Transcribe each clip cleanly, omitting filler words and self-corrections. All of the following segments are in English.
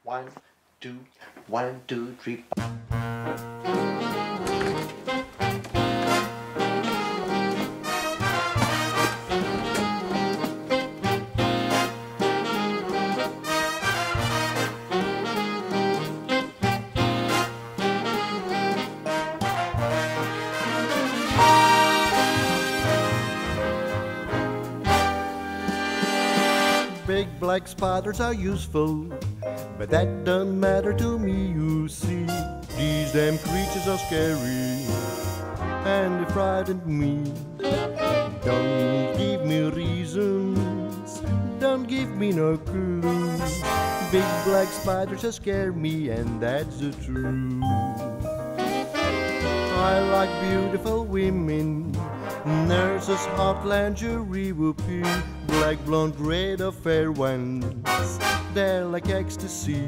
One, two, 1, 2, 3. Big black spiders are useful, but that don't matter to me, you see. These damn creatures are scary, and they frighten me. Don't give me reasons, don't give me no clues. Big black spiders are scare me, and that's the truth. I like beautiful women, nurses, hot lingerie, whoopee, black, blonde, red, or fair ones. They're like ecstasy.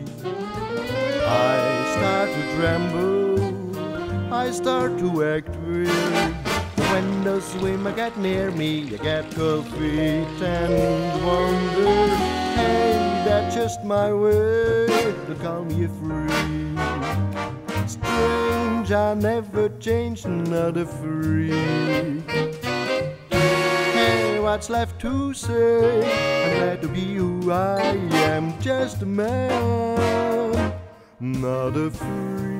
I start to tremble, I start to act weird. When those women get near me, I get cold feet and wonder, hey, that's just my way to call me a freak. Strange, I never change, not a freak. Hey, what's left to say? I'm glad to be who I am, just a man, not a freak.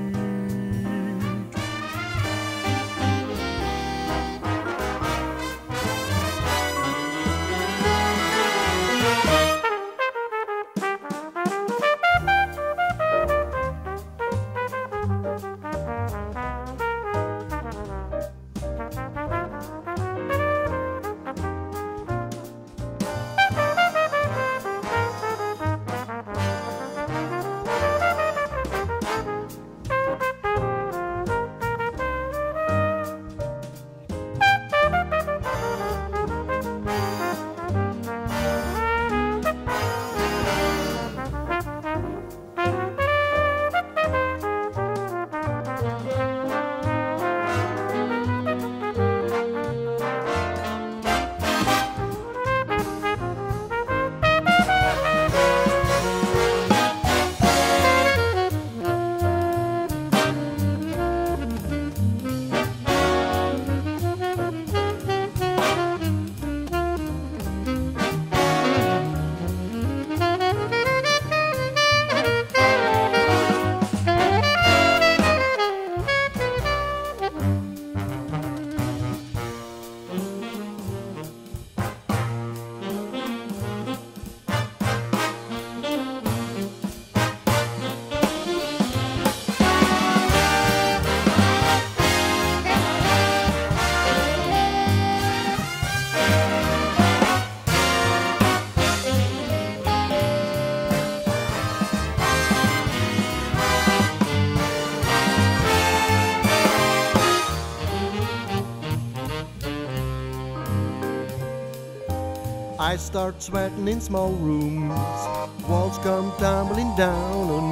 I start sweating in small rooms, walls come tumbling down on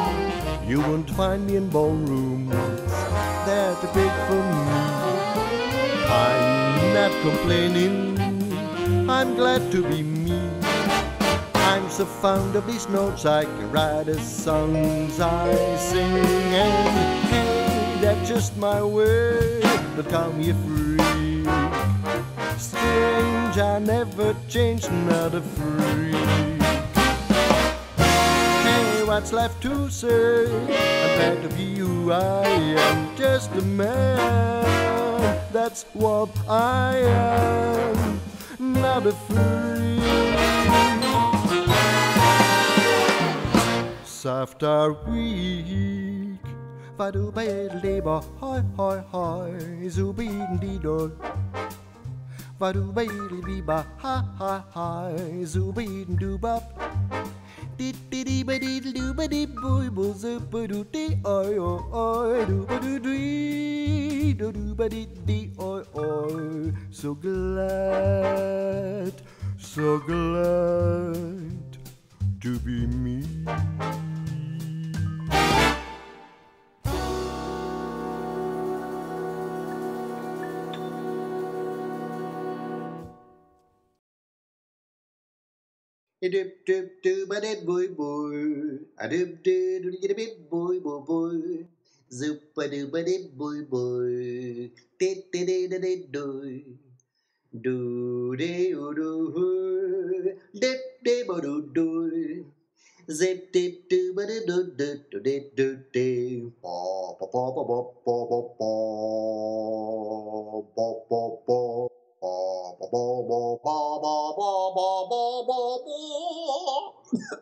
me. You won't find me in ballrooms, they're too big for me. I'm not complaining, I'm glad to be me. I'm so fond of these notes, I can write the songs I sing. And hey, that's just my way, don't call me a freak. Strange, I never change, not a freak. Hey, what's left to say? I'm glad to be who I am, just a man. That's what I am, not a freak. Soft are weak. Vadu baby, hoi hoi hoi, zubin dido. Vadu baby, ba ha ha ha, zubin do bop. Did diddy ba did do ba did boy bo zupa do dee oi oi oi do ba do dee do do ba did dee oi oi. So glad to be me. A dip dip do ba dip boy boy. A dip dip do get a bit boy boy boy. Zoop a doo ba dip boy boy. Did did did do. Do de do. Dip de bo do do. Zip dip do ba do do do do do do. Paw paw paw paw paw paw paw paw paw paw. Ba ba ba ba ba ba ba ba ba ba ba.